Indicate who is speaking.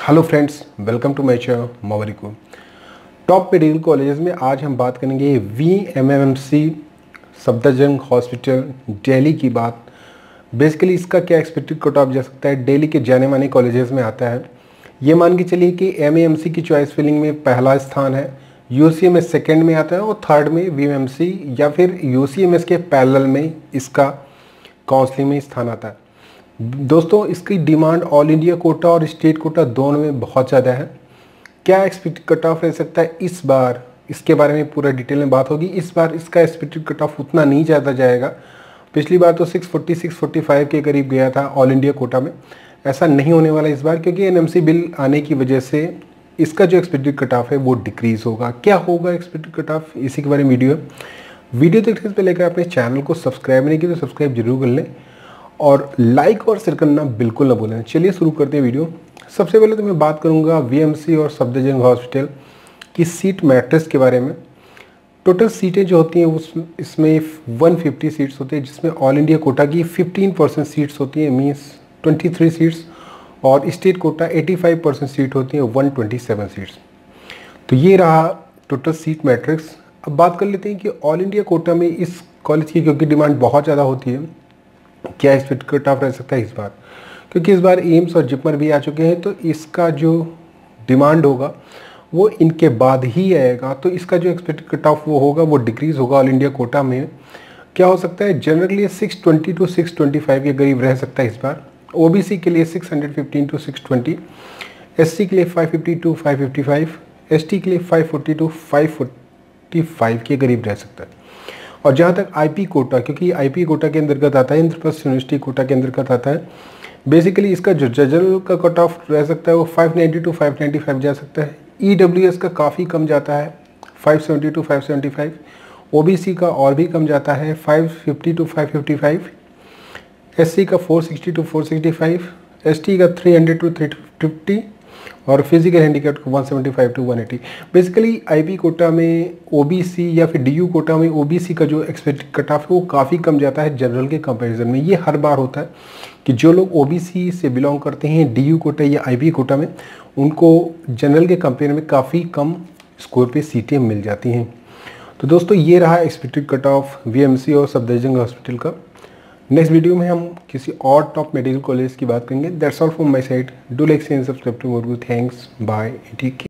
Speaker 1: Hello friends, welcome to my channel मवरिको। Top medical colleges में आज हम बात करेंगे VMMC सफदरजंग हॉस्पिटल दिल्ली की बात। बेसिकली इसका क्या एक्सपेक्टेड कट ऑफ जा सकता है, दिल्ली के जाने माने कॉलेजेस में आता है। ये मान के चलिए कि MAMC की चॉइस फिलिंग में पहला स्थान है, UCMS सेकेंड में आता है और थर्ड में VMMC या फिर UCMS के पैरेलल में इसका काउंसलिंग में स्थान आता है। दोस्तों, इसकी डिमांड ऑल इंडिया कोटा और स्टेट कोटा दोनों में बहुत ज़्यादा है। क्या एक्सपेक्टेड कट ऑफ रह सकता है इस बार, इसके बारे में पूरा डिटेल में बात होगी। इस बार इसका एक्सपेक्टेड कट ऑफ उतना नहीं ज़्यादा जाएगा। पिछली बार तो 640-645 के करीब गया था ऑल इंडिया कोटा में। ऐसा नहीं होने वाला इस बार, क्योंकि NMC बिल आने की वजह से इसका जो एक्सपेक्टेड कट ऑफ है वो डिक्रीज़ होगा। क्या होगा एक्सपेक्टेड कट ऑफ, इसी के बारे में वीडियो देखने से पहले अगर अपने चैनल को सब्सक्राइब नहीं किया तो सब्सक्राइब जरूर कर लें और लाइक और शेयर करना बिल्कुल ना भूलें। चलिए शुरू करते हैं वीडियो। सबसे पहले तो मैं बात करूंगा VMC और सफदरजंग हॉस्पिटल की सीट मैट्रिक्स के बारे में। टोटल सीटें जो होती हैं इसमें 150 सीट्स होती है, जिसमें ऑल इंडिया कोटा की 15% सीट्स होती हैं, मीन्स 23 सीट्स, और स्टेट कोटा 85% सीट होती है, 127 सीट्स। तो ये रहा टोटल सीट मैट्रिक्स। अब बात कर लेते हैं कि ऑल इंडिया कोटा में इस कॉलेज की क्योंकि डिमांड बहुत ज़्यादा होती है, क्या एक्सपेक्ट कट ऑफ रह सकता है इस बार, क्योंकि इस बार एम्स और जिपमर भी आ चुके हैं। तो इसका जो डिमांड होगा वो इनके बाद ही आएगा। तो इसका जो एक्सपेक्टेड कट ऑफ वो होगा वो डिक्रीज़ होगा ऑल इंडिया कोटा में। क्या हो सकता है, जनरली 620 to 625 के करीब रह सकता है इस बार। OBC के लिए 615 to 620, SC के लिए 550 to 555, ST के लिए 540 to 545 के करीब रह सकता है। और जहाँ तक IP कोटा, क्योंकि IP कोटा के अंतर्गत आता है, इंद्रप्रस्थ यूनिवर्सिटी कोटा के अंतर्गत आता है, बेसिकली इसका जो जनरल का कट ऑफ रह सकता है वो 590 to 595 जा सकता है। EWS का काफ़ी कम जाता है, 570 to 575। OBC का और भी कम जाता है, 550 to 555। SC का 460 to 465, ST का 300 to 350 और फिजिकल हैंडीकैप को 175 to 180। बेसिकली IP कोटा में OBC या फिर DU कोटा में OBC का जो एक्सपेक्टेड कट ऑफ है वो काफ़ी कम जाता है जनरल के कंपैरिजन में। ये हर बार होता है कि जो लोग OBC से बिलोंग करते हैं DU कोटा या IP कोटा में, उनको जनरल के कंपेयर में काफ़ी कम स्कोर पे सीटें मिल जाती हैं। तो दोस्तों, ये रहा एक्सपेक्टेड कट ऑफ VMC और सफदरजंग हॉस्पिटल का। नेक्स्ट वीडियो में हम किसी और टॉप मेडिकल कॉलेज की बात करेंगे। That's all from my side. Do like share subscribe to more. Thanks, bye, take care.